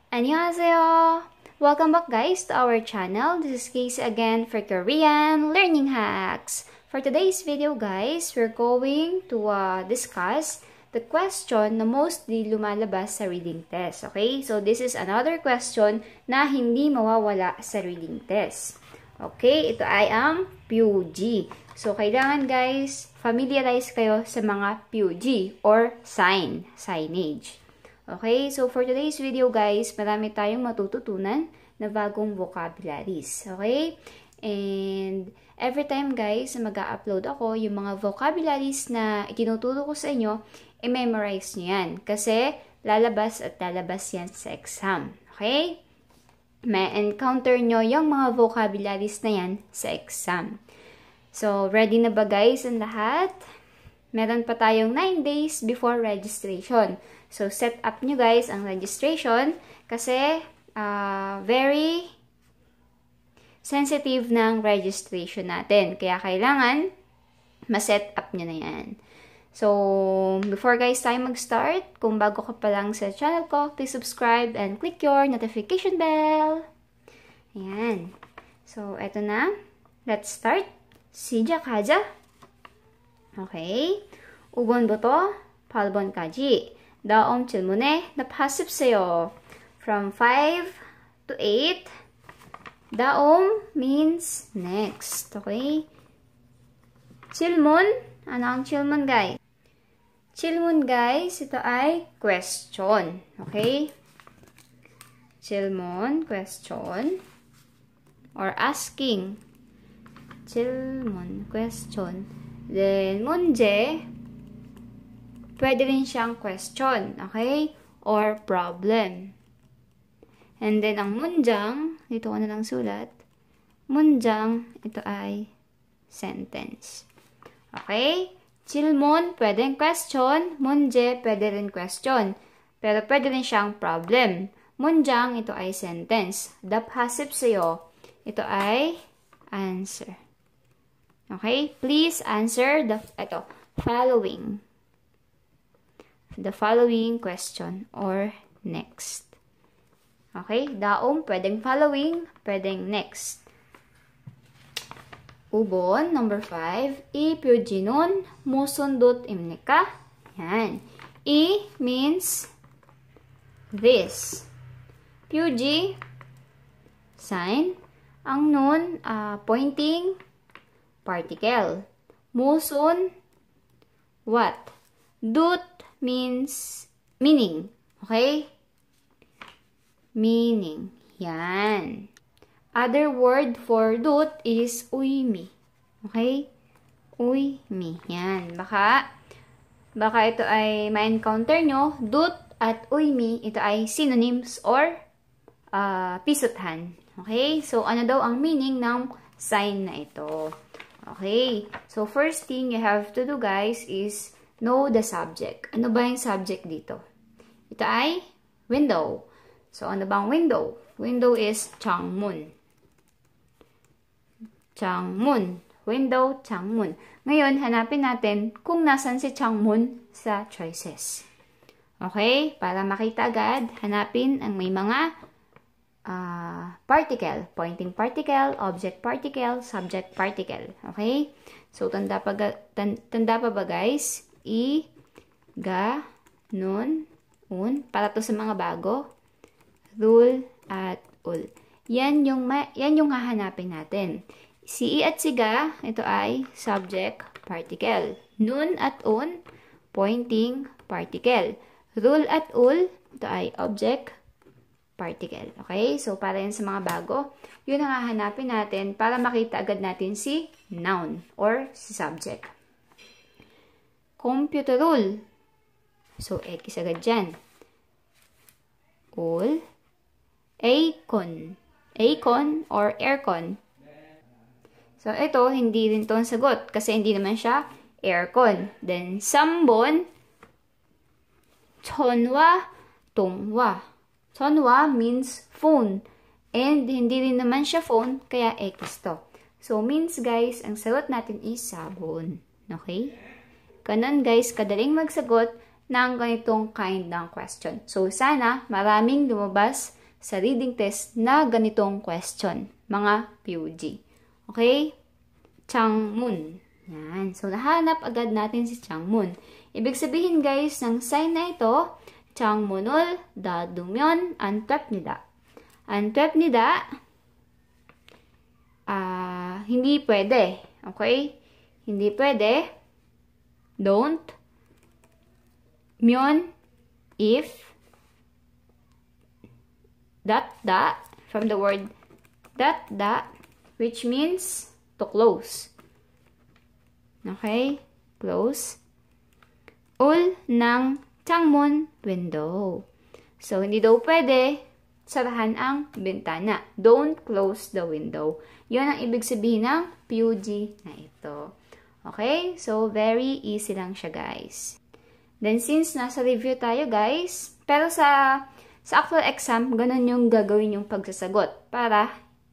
Annyeonghaseyo! Welcome back guys to our channel. This is Casey again for Korean Learning Hacks. For today's video guys, we're going to discuss the question na mostly lumalabas sa reading test. Okay? So this is another question na hindi mawawala sa reading test. Okay? Ito ay ang PUG. So kailangan guys, familiarize kayo sa mga PUG or signage. Okay, so for today's video guys, marami tayong matututunan na bagong vocabularies. Okay? And every time guys, mag-a-upload ako, yung mga vocabularies na itinuturo ko sa inyo, i-memorize nyo yan. Kasi lalabas at lalabas yan sa exam. Okay? May encounter nyo yung mga vocabularies na yan sa exam. So, ready na ba guys ang lahat? Meron pa tayong 9 days before registration. So, set up nyo guys ang registration kasi very sensitive ng registration natin. Kaya kailangan ma-set up nyo na yan. So, before guys tayo mag-start, kung bago ka pa lang sa channel ko, please subscribe and click your notification bell. Ayan. So, eto na. Let's start. 시작하자. Okay. 5번부터 8번까지 다음 질문에 답하십시오. From 5 to 8, 다음 means next. Okay? 질문, ano ang 질문 guys? 질문 guys, ito ay question. Okay? 질문, question, or asking. 질문, question. Then, 문제, pwede rin siyang question, okay? Or problem. And then, ang 문장, dito ko na lang sulat. 문장, ito ay sentence. Okay? 질문, pwedeng question. 문제, pwede rin question. Pero pwede rin siyang problem. 문장, ito ay sentence. 답하십시오. Ito ay answer. Okay? Please answer the following question or next. Okay? 다음, pwedeng following, pwedeng next. 5번, number 5. 이 표지는 무슨 뜻입니까? Yan. 이 means this. 표지, sign. Ang nun, pointing, particle. 무슨, what. 뜻 means meaning. Okay? Meaning. Yan. Other word for 뜻 is 의미. Okay? 의미. Yan. Baka ito ay ma-encounter nyo. 뜻 at 의미, ito ay synonyms or pisuthan. Okay? So, ano daw ang meaning ng sign na ito? Okay? So, first thing you have to do guys is know the subject. Ano ba yung subject dito? Ito ay window. So, ano bang window? Window is 창문. 창문. Window, 창문. Ngayon, hanapin natin kung nasan si 창문 sa choices. Okay? Para makita agad, hanapin ang may mga particle. Pointing particle, object particle, subject particle. Okay? So, tanda pa ba guys? I, ga, nun, un. Para to sa mga bago. Rule, at ul. Yan yung hahanapin natin. Si i at si ga, ito ay subject particle. Nun at un, pointing particle. Rule at ul, ito ay object particle. Okay? So, para yan sa mga bago, yun ang hahanapin natin para makita agad natin si noun or si subject. Computer rule. So, X agad dyan. Ul. Aircon. Aircon or aircon. So, ito, hindi rin ito ang sagot kasi hindi naman siya aircon. Then, 3번. 전화, 통화. 전화 means phone. And, hindi rin naman siya phone, kaya X to. So, means guys, ang sagot natin is sabon. Okay? Ganun guys, kadaling magsagot ng ganitong kind ng question. So, sana maraming lumabas sa reading test na ganitong question, mga PUG. Okay? Changmun. Yan. So, nahanap agad natin si Changmun. Ibig sabihin guys, ng sign na ito, Changmunul dadumyon antwepnida. Antwepnida, hindi pwede. Okay? Hindi pwede. Don't. Myon, if. Da, from the word da, which means to close. Okay? Close. Ul ng Changmun window. So, hindi daw pwede sarahan ang bintana. Don't close the window. Yun ang ibig sabihin ng PUG na ito. Okay? So, very easy lang siya, guys. Then, since nasa review tayo, guys, pero sa actual exam, ganun yung gagawin yung pagsasagot para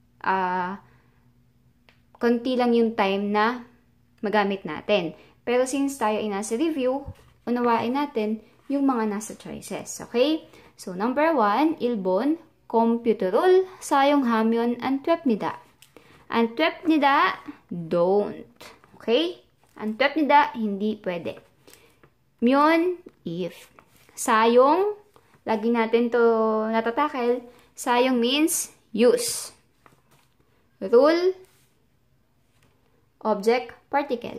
konti lang yung time na magamit natin. Pero since tayo ay nasa review, unawain natin yung mga nasa choices. Okay? So, number 1, Ilbon, computerul, sayong hamyon, antwepnida. Antwepnida, don't. Okay? Antwepnida, hindi pwede. Myon, if. Sayong, lagi natin to natatakel. Sayong means use. Rule, object, particle.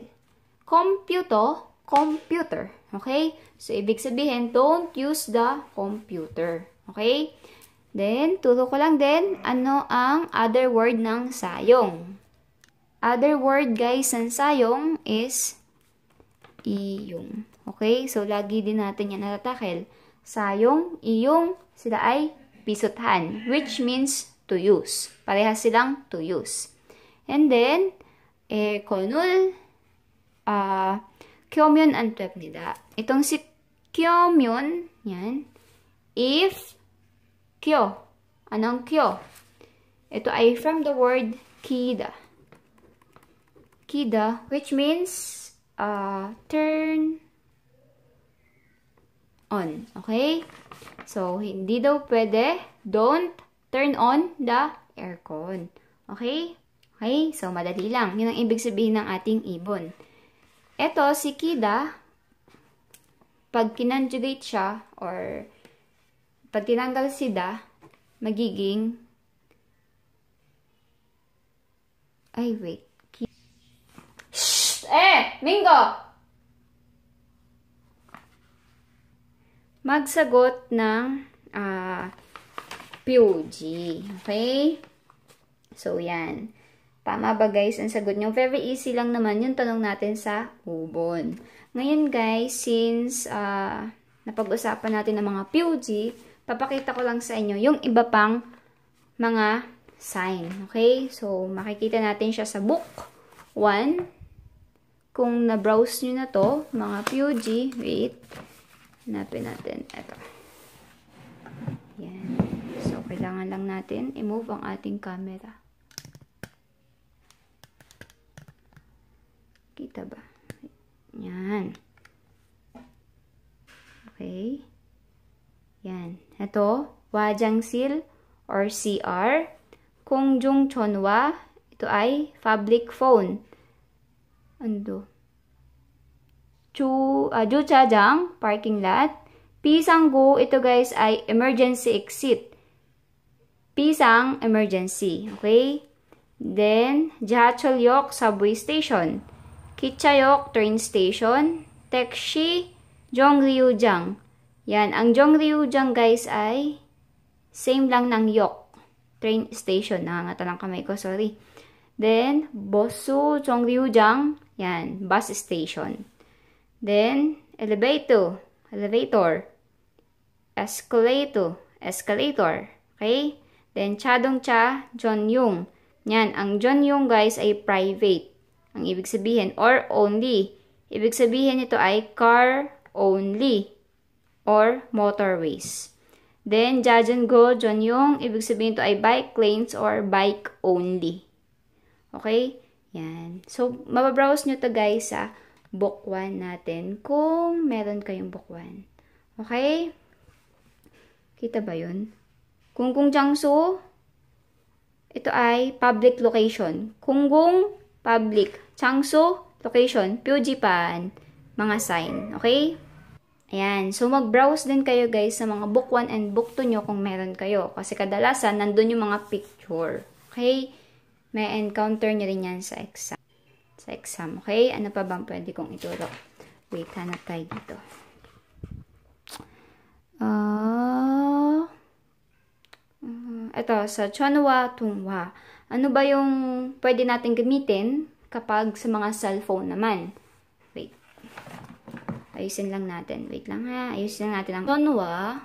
Computer. Okay? So, ibig sabihin, don't use the computer. Okay? Then, turo ko lang din, ano ang other word ng sayong. Other word, guys, ng sayong is iyong. Okay? So, lagi din natin yan natatakel. Sayong, iyong, sila ay pisuthan, which means to use. Parehas silang to use. And then, konul, kyomyon antwepnida. Itong si kyomyon, yan, if, kyo. Anong kyo? Ito ay from the word kida. Kida, which means turn on. Okay? So, hindi daw pwede. Don't turn on the aircon. Okay? Okay? So, madali lang. Yun ang ibig sabihin ng ating ibon. Ito, si Kida, pag kinonjugate siya, or pag tinanggal si da, magiging, wait. Shh! Mingo! Magsagot ng PUG. Okay? So, yan. Tama ba, guys, ang sagot nyo? Very easy lang naman yung tanong natin sa ubon. Ngayon, guys, since napag-usapan natin ng mga PUG, papakita ko lang sa inyo yung iba pang mga sign. Okay? So, makikita natin siya sa book 1. Kung na-browse nyo na to, mga PUG, wait. Hanapin natin. Ito. Yan. So, kailangan lang natin i-move ang ating camera. Kita ba? Yan. Okay. Yan. Ito, Wajangsil or CR. Kongjung Chonwa, ito ay public phone. Ando. Juchajang, parking lot. Pisanggu, ito guys ay emergency exit. Pisang, emergency. Okay? Then, Jacholyok, subway station. Kichayok, train station. Taxi, Jongryujang. Yan, ang Jongryujang guys ay same lang ng yok. Train station. Nangangata lang kamay ko, sorry. Then, Bosu, Jongryujang. Yan, bus station. Then, elevator. Escalator. Okay? Then, Chadongcha, Jonyung. Yan, ang Jonyung guys ay private. Ang ibig sabihin, or only. Ibig sabihin ito ay car only or motorways. Then, Jajango, Jonyung, ibig sabihin ito ay bike lanes or bike only. Okay? Yan. So, mababrowse nyo to guys sa book 1 natin kung meron kayong book 1. Okay? Kita ba yun? Kungkung Jiangsu, ito ay public location. Kungkung, public. Jiangsu, location. Pyujipan, mga sign. Okay? Ayan. So, mag-browse din kayo guys sa mga book 1 and book 2 nyo kung meron kayo. Kasi kadalasan, nandun yung mga picture. Okay? May encounter nyo rin yan sa exam. Sa exam. Okay? Ano pa bang pwede kong ituro? Wait, hanap tayo dito. Ito, sa Chonhua, Tunghua. Ano ba yung pwede natin gamitin kapag sa mga cellphone naman? Wait. Ayusin lang natin. Wait lang ha. Ayusin lang natin ang Chonhua.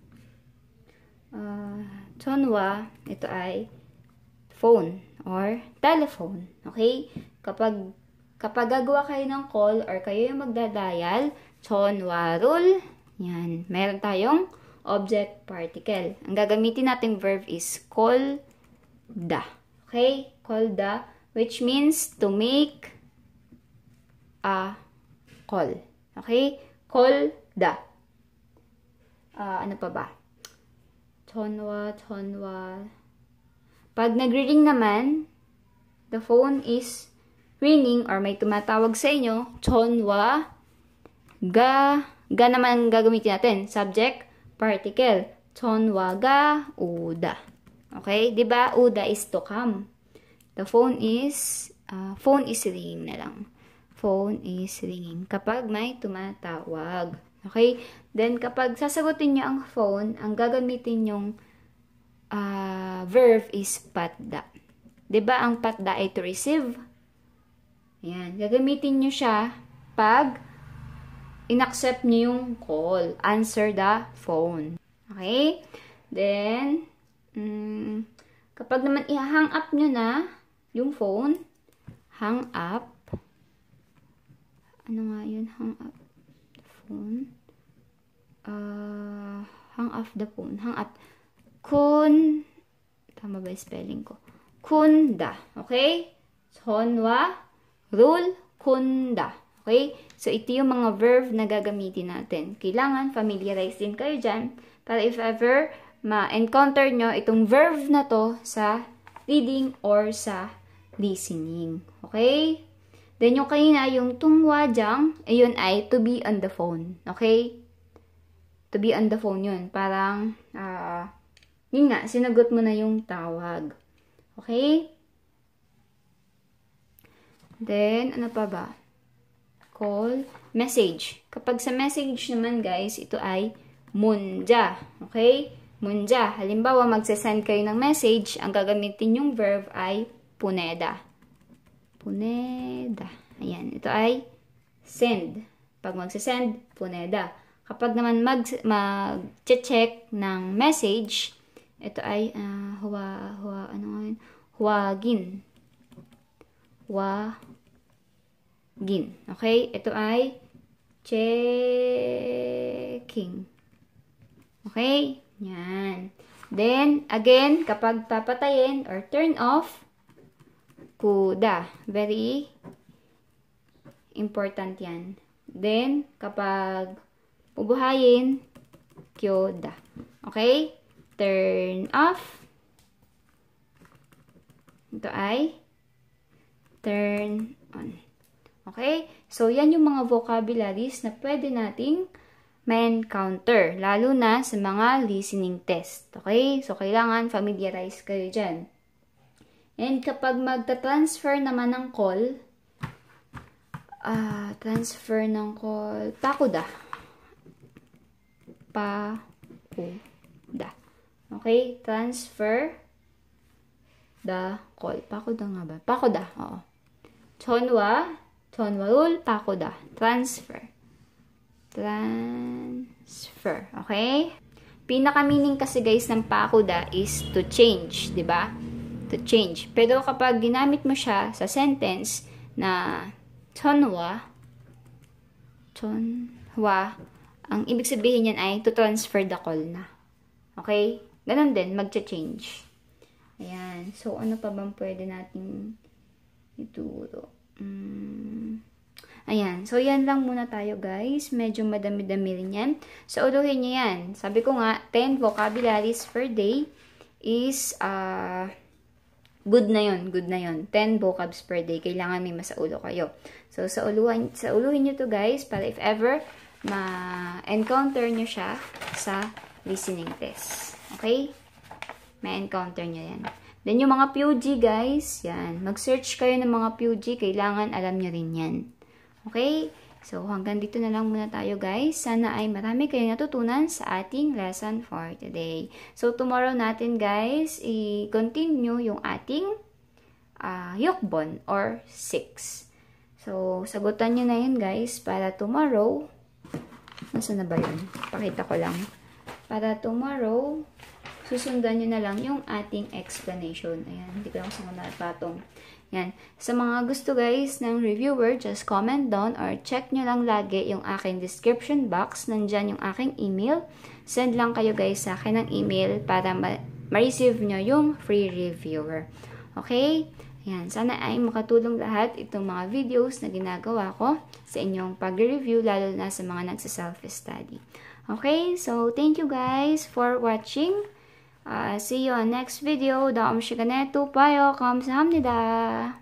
Chonhua, ito ay phone or telephone. Okay? Kapag gagawa kayo ng call or kayo yung magdadial, Chonhua rule. Yan. Meron tayong object particle. Ang gagamitin nating verb is call da. Okay? Call da, which means to make a call. Okay? Call da. Ano pa ba? Chonhua. Pag nagre-ring naman, the phone is ringing or may tumatawag sa inyo, Chonhua. Ga naman gagamitin natin. Subject, particle. Chonhua ga uda. Okay? Diba? Uda is to come. The phone is ringing na lang. Phone is ringing. Kapag may tumatawag. Okay? Then, kapag sasagutin nyo ang phone, ang gagamitin yung verb is patda. Diba? Ang patda ay to receive. Ayan. Gagamitin nyo siya pag in-accept nyo yung call. Answer the phone. Okay? Then, kapag naman i-hang up nyo na yung phone, hang up. Ano nga yun? Hang up phone. Hang up the phone. Hang up. Tama ba yung spelling ko? Kunda. Okay? Chonhua rule kunda. Okay? So, ito yung mga verb na gagamitin natin. Kailangan familiarize din kayo dyan para if ever ma-encounter nyo itong verb na to sa reading or sa listening. Okay? Then, yung kanina, yung tunghua jang, ayun ay to be on the phone. Okay? To be on the phone yun. Parang, yun nga, sinagot mo na yung tawag. Okay? Then, ano pa ba? Call, message. Kapag sa message naman, guys, ito ay munja. Okay? Munja. Halimbawa, magsasend kayo ng message, ang gagamitin yung verb ay puneda. Puneda. Ayan. Ito ay send. Pag magsasend, puneda. Kapag naman mag-check ng message, ito ay huwagin. Huwagin. Okay? Ito ay checking. Okay? Yan. Then, again, kapag papatayin or turn off, kuda. Very important yan. Then, kapag ubuhayin, kyoda. Okay? Turn off. Ito ay turn on. Okay? So, yan yung mga vocabularies na pwede nating ma-encounter. Lalo na sa mga listening test. Okay? So, kailangan familiarize kayo dyan. And kapag magta-transfer naman ng call, pakuda. Pakuda. Okay? Transfer the call. Pakuda nga ba? Pakuda. Oo. Chonhua rule, pakuda. Transfer. Okay? Pinaka-meaning kasi guys ng pakuda is to change. Diba? To change. Pero kapag ginamit mo siya sa sentence na chonhua, ang ibig sabihin niyan ay to transfer the call na. Okay? Ganon din, magcha-change. Ayan. So, ano pa bang pwede natin ituro? Ayan. So, yan lang muna tayo, guys. Medyo madami-dami rin yan. So, uluhin nyo yan. Sabi ko nga, 10 vocabularies per day is, good na yun. Good na yun. 10 vocabs per day. Kailangan may masaulo kayo. So, uluhin nyo to, guys, para if ever ma-encounter nyo siya sa listening test. Okay? Ma-encounter nyo yan. Then, yung mga PUG, guys, yan. Mag-search kayo ng mga PUG. Kailangan alam nyo rin yan. Okay? So, hanggang dito na lang muna tayo, guys. Sana ay marami kayong natutunan sa ating lesson for today. So, tomorrow natin, guys, i-continue yung ating yukbon or 6. So, sagutan nyo na yun, guys, para tomorrow. Nasaan na ba yun? Pakita ko lang. Para tomorrow, susundan nyo na lang yung ating explanation. Ayan, hindi ko lang sa mga patong. Yan. Sa mga gusto guys ng reviewer, just comment down or check nyo lang lagi yung aking description box. Nandyan yung aking email. Send lang kayo guys sa akin ng email para ma-receive nyo yung free reviewer. Okay? Yan. Sana ay makatulong lahat itong mga videos na ginagawa ko sa inyong pag-review, lalo na sa mga nagsa-self-study. Okay? So, thank you guys for watching. See you on next video. 다음 시간에 또 봐요. 감사합니다.